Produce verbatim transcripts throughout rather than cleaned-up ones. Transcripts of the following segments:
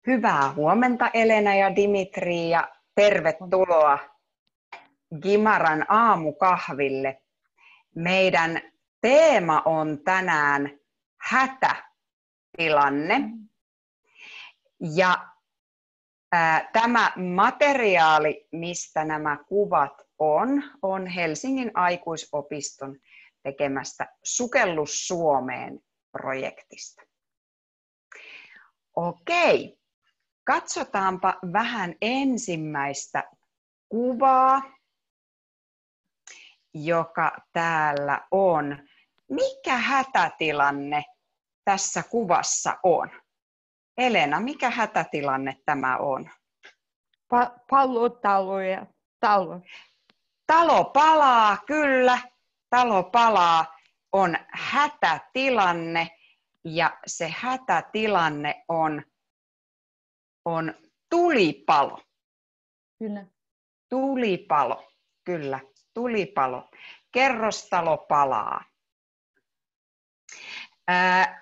Hyvää huomenta Elena ja Dimitri ja tervetuloa Gimaran aamukahville. Meidän teema on tänään hätätilanne. Ja ää, tämä materiaali, mistä nämä kuvat on, on Helsingin aikuisopiston tekemästä Sukellus Suomeen -projektista. Okei, katsotaanpa vähän ensimmäistä kuvaa, joka täällä on. Mikä hätätilanne tässä kuvassa on? Elena, mikä hätätilanne tämä on? Pa- pallo taloja. Talo. Talo palaa, kyllä. Talo palaa on hätätilanne ja se hätätilanne on, on tulipalo. Kyllä. Tulipalo, kyllä. Tulipalo. Kerrostalo palaa. Ää,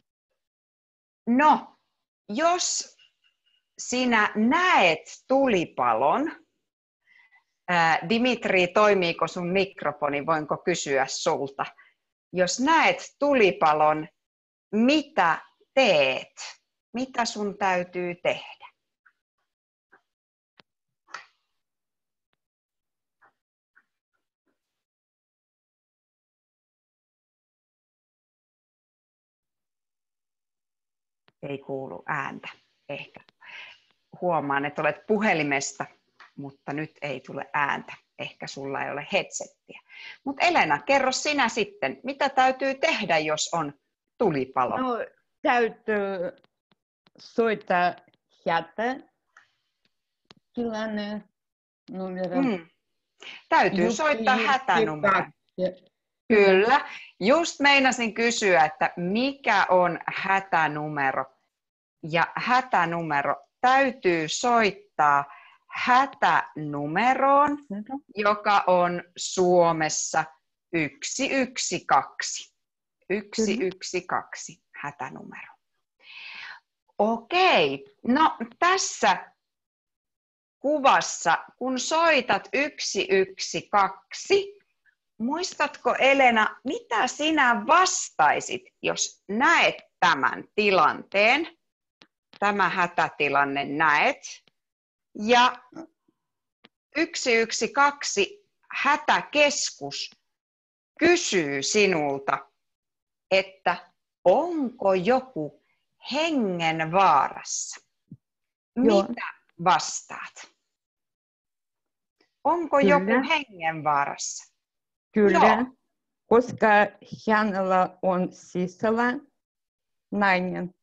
no, jos sinä näet tulipalon, ää, Dimitri, toimiiko sun mikrofoni, voinko kysyä sulta? Jos näet tulipalon, mitä teet? Mitä sun täytyy tehdä? Ei kuulu ääntä. Ehkä huomaan, että olet puhelimesta, mutta nyt ei tule ääntä. Ehkä sulla ei ole headsettiä. Mutta Elena, kerro sinä sitten, mitä täytyy tehdä, jos on tulipalo? No, täytyy soittaa hätätilanne numero. Mm. Täytyy Yksi, soittaa yksi, hätänumero. kaksi. Kyllä. Just meinasin kysyä, että mikä on hätänumero. Ja hätänumero täytyy soittaa hätänumeroon, joka on Suomessa yksi yksi kaksi. yksi yksi kaksi hätänumero. Okei, no tässä kuvassa, kun soitat yksi yksi kaksi, muistatko Elena, mitä sinä vastaisit, jos näet tämän tilanteen, tämä hätätilanne näet, ja yksi yksi kaksi hätäkeskus kysyy sinulta, että onko joku hengenvaarassa? Joo. Mitä vastaat? Onko Kyllä. joku hengenvaarassa? Kyllä, Joo. koska hänellä on sisällä nainen.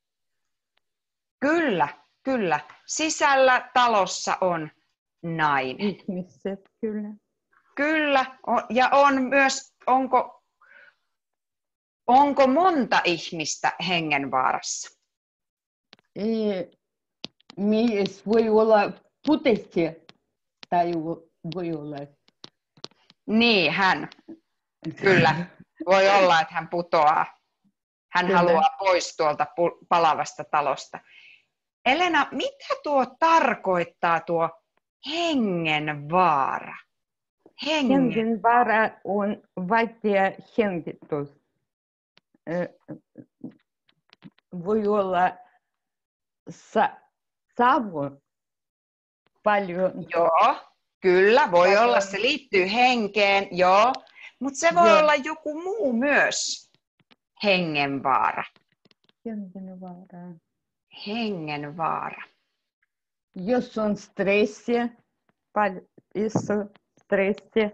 Kyllä, kyllä. Sisällä talossa on nainen. Ihmiset, kyllä. Kyllä, o- ja on myös, onko, onko monta ihmistä hengenvaarassa? Ei, mies voi olla putesti tai voi olla. Niin, hän. Kyllä. Voi olla, että hän putoaa. Hän Kyllä. haluaa pois tuolta pu- palavasta talosta. Elena, mitä tuo tarkoittaa tuo hengenvaara? Hengen. Hengenvaara on vaikea hengitys. Voi olla sa- savu paljon. Joo, kyllä, voi Paljon. olla, se liittyy henkeen, joo, mutta se voi Joo. olla joku muu myös hengenvaara. Hengenvaara. Hengenvaara. Jos on stressi, paljon iso stressi.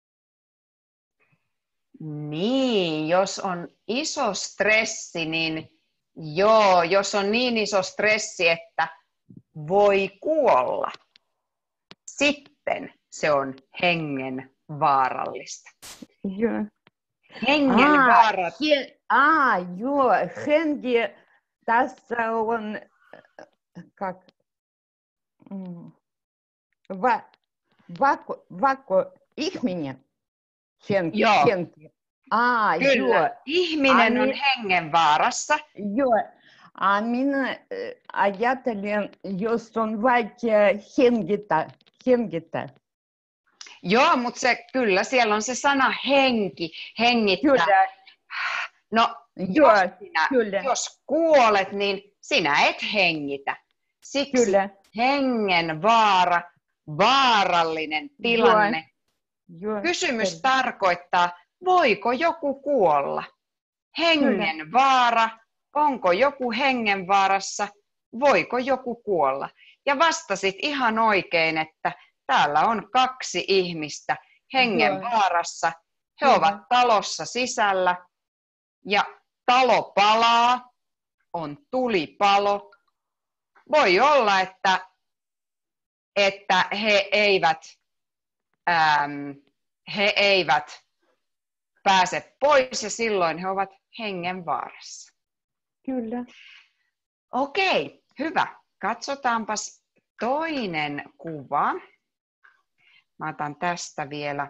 Niin, jos on iso stressi, niin joo, jos on niin iso stressi, että voi kuolla, sitten se on hengenvaarallista. Joo. Hengenvaara. He, ah, joo, henki, tässä on, kak, mm, va, vako, vako, ihminen, henki, Joo. henki. Ah, Kyllä, joo, ihminen Ai on niin. hengenvaarassa. joo, A minä äh, ajattelen, jos on vaikea hengitä, hengitä. Joo, mutta se, kyllä siellä on se sana henki, hengittää. Kyllä, No, joo, jos, sinä, kyllä, jos kuolet, niin sinä et hengitä. Siksi kyllä. hengenvaara, vaarallinen tilanne. Joo, Kysymys kyllä. tarkoittaa, voiko joku kuolla? Hengenvaara, onko joku hengenvaarassa? Voiko joku kuolla? Ja vastasit ihan oikein, että täällä on kaksi ihmistä hengenvaarassa. He Kyllä. ovat talossa sisällä ja talo palaa, on tulipalo. Voi olla, että, että he eivät, ähm, he eivät pääse pois ja silloin he ovat hengenvaarassa. Kyllä. Okei, hyvä. Katsotaanpas toinen kuva. Mä otan tästä vielä.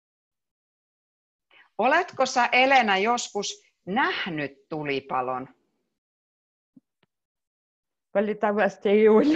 Oletko sä, Elena, joskus nähnyt tulipalon? Valitettavasti ei ole.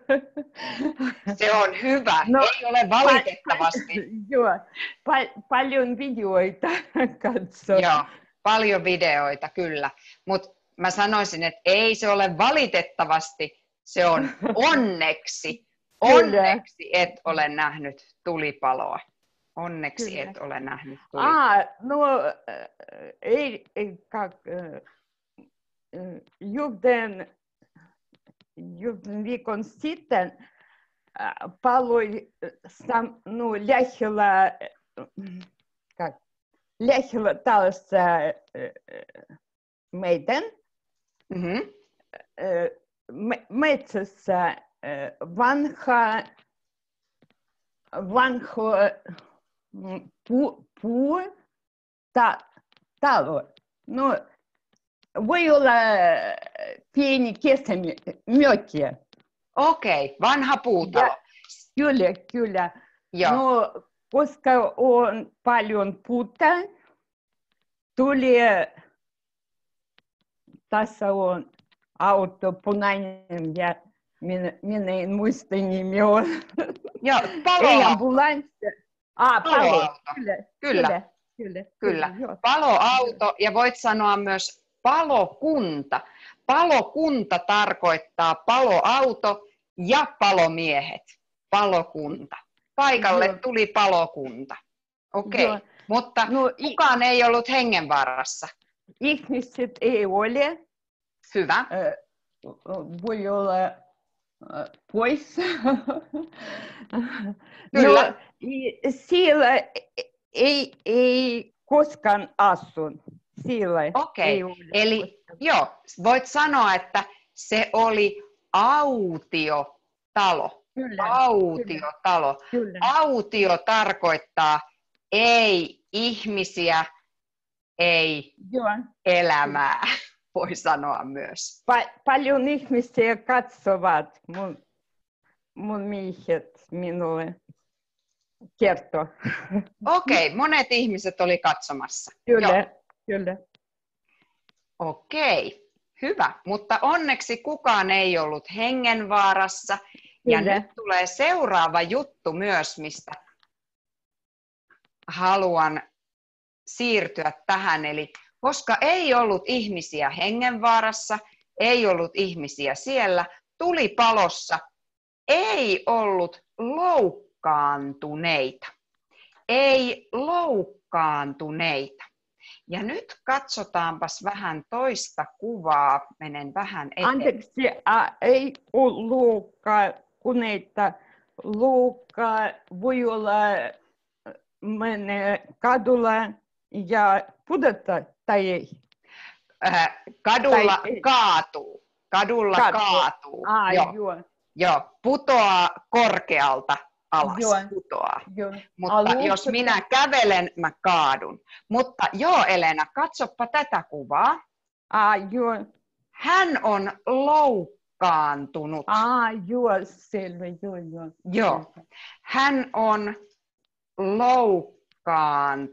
Se on hyvä. No, ei ole valitettavasti. Pa- joo, pa- paljon videoita katsoa. Joo, paljon videoita, kyllä. Mutta mä sanoisin, että ei se ole valitettavasti, se on onneksi. Onneksi et ole nähnyt tulipaloa. Onneksi Kyllä. et ole nähnyt tulipaloa. Ah, no, ei, ei kak, yhden, yhden viikon sitten paloi sam, no, lähellä, kak, lähellä talossa meidän Mm-hmm. me, metsässä vanha, vanha puu, puu ta, talo. No, voi olla pieni kesämökki. Okei, vanha puutalo. Ja, kyllä, kyllä. Joo. No, koska on paljon puuta, tuli, tässä on auto punainen ja minä, minä en muista nimiä. Joo, palo. Ei ambulanssi. Ah, palo. Paloauto. Kyllä, Kyllä. kyllä, kyllä, Kyllä. joo. Paloauto ja voit sanoa myös palokunta. Palokunta tarkoittaa paloauto ja palomiehet. Palokunta. Paikalle Joo. tuli palokunta. Okei, Joo. mutta No, i- kukaan ei ollut hengenvaarassa. Ihmiset ei ole. Hyvä. Äh, voi olla äh, pois. Kyllä. No, i- siellä ei, ei koskaan asun. Siellä Okei, ei ole eli koskaan. joo, voit sanoa, että se oli autiotalo. Kyllä, Autiotalo. kyllä. Autio tarkoittaa ei ihmisiä, ei Joo. elämää, voi sanoa myös. Pa- paljon ihmisiä katsovat mun, mun miehet minulle kertoo. Okei, monet ihmiset oli katsomassa. Kyllä, Joo. kyllä. Okei, hyvä. Mutta onneksi kukaan ei ollut hengenvaarassa. Ja Kyllä. nyt tulee seuraava juttu myös, mistä haluan siirtyä tähän. Eli koska ei ollut ihmisiä hengenvaarassa, ei ollut ihmisiä siellä, tulipalossa ei ollut loukkaantuneita. Ei loukkaantuneita. Ja nyt katsotaanpas vähän toista kuvaa. Menen vähän eteen. Anteeksi, a, ei ole loukkaantuneita. Loukka voi olla mennä kadulla ja pudota tai ei. Äh, kadulla Tai ei. kaatuu. Kadulla Kaatuu. kaatuu. Ah, Joo. joo. Joo, putoaa korkealta alas. Joo. Putoaa. joo. Mutta Aluksi- jos minä kävelen, mä kaadun. Mutta joo, Elena, katsoppa tätä kuvaa. Ah, joo. Hän on loukkaantunut. Ah, joo, selvä, joo, joo. Joo. Hän on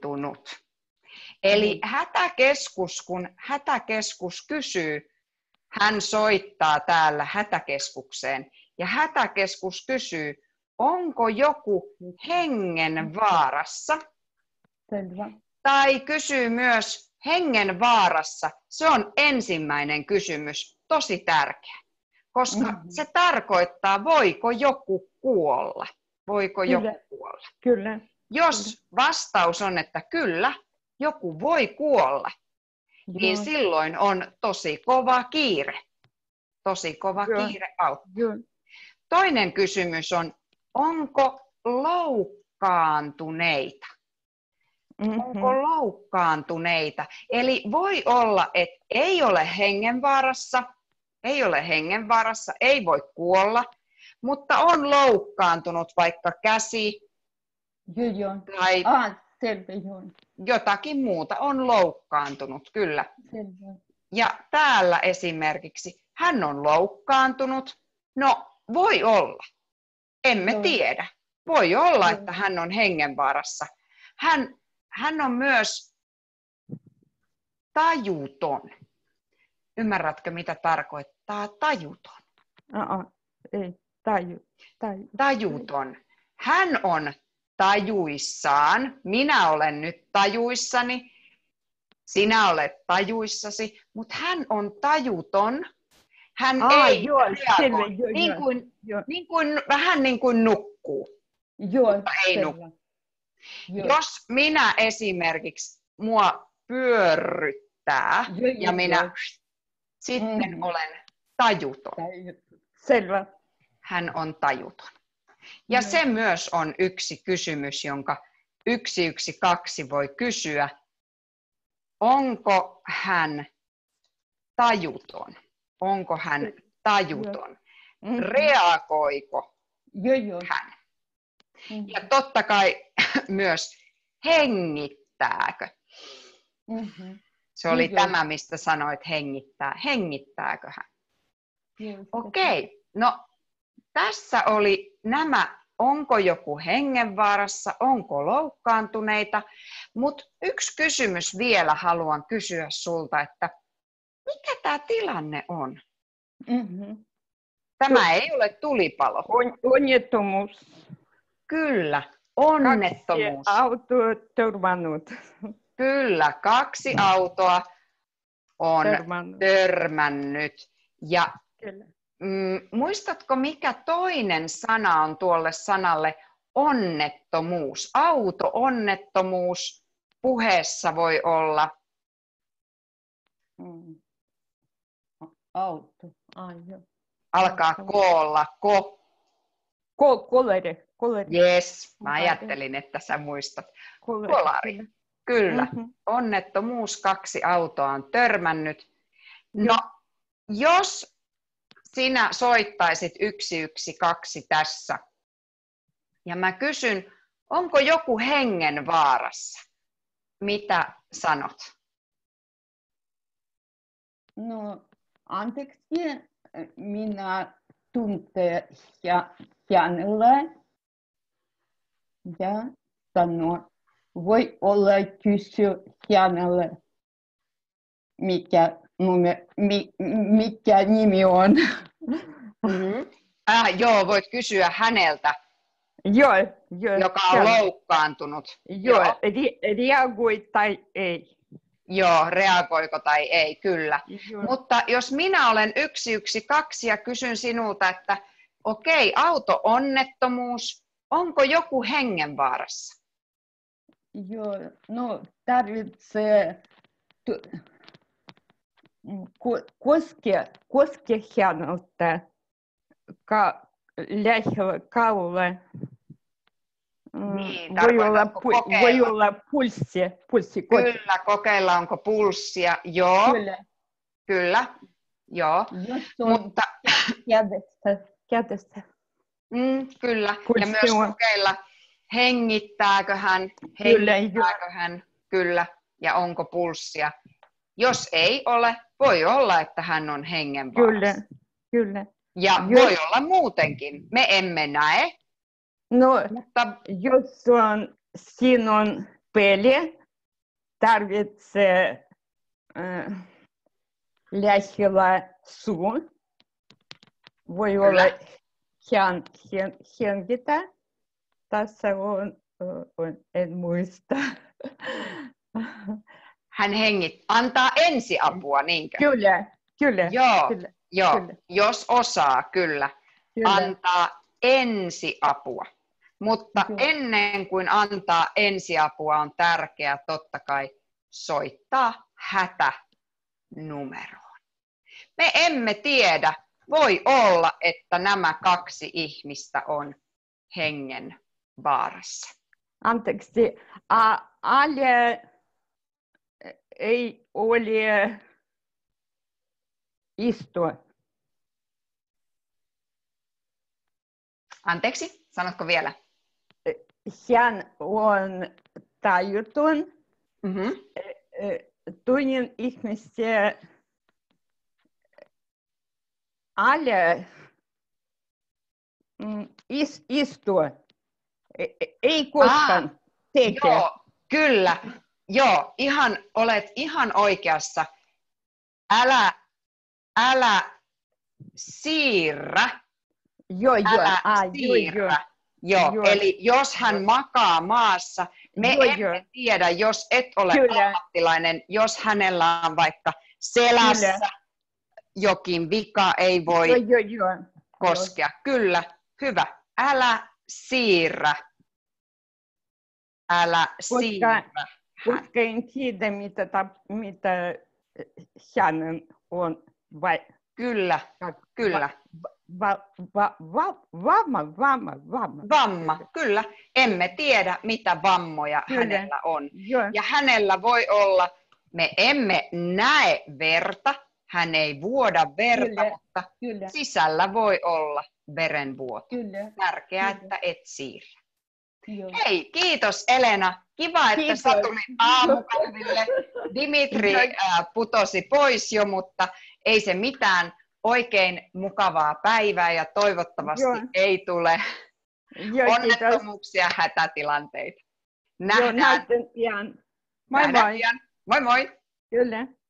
loukkaantunut. Eli Mm. hätäkeskus, kun hätäkeskus kysyy hän soittaa täällä hätäkeskukseen ja hätäkeskus kysyy, onko joku hengenvaarassa? Selvä. Tai kysyy myös hengenvaarassa. Se on ensimmäinen kysymys, tosi tärkeä, koska Mhm. se tarkoittaa, voiko joku kuolla. Voiko Kyllä. joku kuolla? Kyllä. Jos vastaus on, että kyllä, joku voi kuolla, niin Joo. silloin on tosi kova kiire. Tosi kova Joo. kiire auttaa. Joo. Toinen kysymys on, onko loukkaantuneita? Onko Mhm. loukkaantuneita? Eli voi olla, että ei ole hengenvaarassa, ei ole hengenvaarassa, ei voi kuolla, mutta on loukkaantunut vaikka käsi Joo, joo. tai Ah, selvä, joo. jotakin muuta, on loukkaantunut, kyllä. Selvä. Ja täällä esimerkiksi hän on loukkaantunut. No, voi olla. Emme Joo. tiedä. Voi olla, Joo. että hän on hengenvaarassa. Hän, hän on myös tajuton. Ymmärrätkö, mitä tarkoittaa tajuton? Ah, ei, taju, taju. Tajuton. Hän on tajuissaan. Minä olen nyt tajuissani. Sinä olet tajuissasi, mutta hän on tajuton. Hän Ah, ei joo, reagoi. selvä, joo, Niin joo. kuin, Joo, niin kuin, vähän niin kuin nukkuu, joo, mutta ei selvä. nukkuu. Joo. Jos minä esimerkiksi mua pyörryttää Joo, ja joo, minä joo. sitten Mhm. olen tajuton. Taju. Selvä. Hän on tajuton. Ja Joo. se myös on yksi kysymys, jonka yksi yksi kaksi voi kysyä. Onko hän tajuton? Onko hän tajuton? Mhm. Reagoiko Joo, joo. hän? Mhm. Ja totta kai myös hengittääkö? Mhm. Se oli Joo, joo. tämä, mistä sanoit hengittää. Hengittääkö hän? Joo, Okei, no tässä oli nämä, onko joku hengenvaarassa, onko loukkaantuneita, mutta yksi kysymys vielä haluan kysyä sulta, että mikä tämä tilanne on? Mhm. Tämä ei ole tulipalo. On, onnettomuus. Kyllä, Kaksi onnettomuus. autoa törmannut. Kyllä, kaksi autoa on Törmannut. törmännyt. Ja Kyllä. mm, muistatko, mikä toinen sana on tuolle sanalle onnettomuus? Auto-onnettomuus puheessa voi olla. Mm. Auto. Ai, joo. Alkaa koolla, ko. Ko, koleri. Koleri. Yes, mä ajattelin, että sä muistat. Koleri. Kolari. Kyllä, Mhm. onnettomuus, kaksi autoa on törmännyt. No, Joo. jos sinä soittaisit yksi yksi kaksi tässä, ja mä kysyn, onko joku hengenvaarassa? Mitä sanot? No, anteeksi, minä tuntee ja hänelle ja sanon, voi olla kysyä hänelle, mikä, nume, mi, mikä nimi on. Mm-hmm. Äh, joo, voit kysyä häneltä, Joo, joo. joka on hän- loukkaantunut. Joo, Joo. ri- reagoi tai ei. Joo, reagoiko tai ei, kyllä. Joo, Mutta jos minä olen yksi yksi kaksi ja kysyn sinulta, että okei, auto-onnettomuus, onko joku hengenvaarassa? joo. No, tarvitsee tu- ko- koskea, koskea häneltä ka- lähellä kaulle. Mm, Niin, voi, olla, tarkoitatko pu- voi kokeilla? olla pulssi. pulssi ko- Kyllä, kokeilla onko pulssia. Joo, kyllä, Kyllä. joo. Jos on Mutta kädestä, kädestä. mm, kyllä, ja Pulssi myös on. kokeilla, hengittääkö hän, Kyllä, hengittääkö hän, kyllä, ja onko pulssia. Jos ei ole, voi olla, että hän on Kyllä, hengenvaarassa. kyllä. Ja Jos- voi olla muutenkin. Me emme näe, No, mutta jos on sinun peli, tarvitsee äh, lähillä suu. Voi Kyllä. olla hän, hän, hengitä. Tässä on, on, en muista. Hän hengit, antaa ensiapua, niinkö? Kyllä, kyllä. Joo, kyllä, joo. kyllä. Jos osaa, kyllä. Kyllä. Antaa ensiapua. Mutta Joo. ennen kuin antaa ensiapua on tärkeää totta kai soittaa hätänumeroon. Me emme tiedä, voi olla, että nämä kaksi ihmistä on hengen vaarassa. Anteeksi, a, Ale ei ole istua. Anteeksi, sanotko vielä? Hän on tajuton. Mm-hmm. Toinen ihmisiä Ale is, istua. Ei koskaan ah, teke. Joo, kyllä. Joo, ihan, olet ihan oikeassa. Älä, älä siirrä. Joo, joo. Älä Ah, siirrä. joo, joo. Joo, Joo. eli jos hän makaa maassa, me Joo, emme joo. tiedä, jos et ole Kyllä. ammattilainen, jos hänellä on vaikka selässä Kyllä. jokin vika, ei voi Joo, joo, joo. koskea. Kyllä, hyvä. Älä siirrä. Älä Koska- siirrä hän. Koska en tiedä, mitä, tap, mitä hänen on. Vai, Kyllä, kyllä. va, va, va, vamma, vamma, vamma. Vamma, kyllä. Emme tiedä, mitä vammoja Kyllä. hänellä on. Joo, Ja hänellä voi olla, me emme näe verta, hän ei vuoda verta, Kyllä. mutta kyllä, sisällä voi olla verenvuoto. kyllä. Tärkeää, Kyllä. että et siirrä. Joo. Hei, kiitos Elena. Kiva, että Kiitos. sä tulit aamukahville. Dimitri Joo. ää, putosi pois jo, mutta ei se mitään. Oikein mukavaa päivää ja toivottavasti Joo. ei tule Joo, kiitos. onnettomuuksia, hätätilanteita. Joo, Nähdään. näytän pian. Moi Nähdään moi. pian. Moi moi. Kyllä.